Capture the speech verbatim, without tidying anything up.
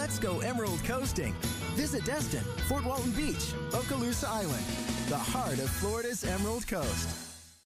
Let's go Emerald Coasting. Visit Destin, Fort Walton Beach, Okaloosa Island, the heart of Florida's Emerald Coast.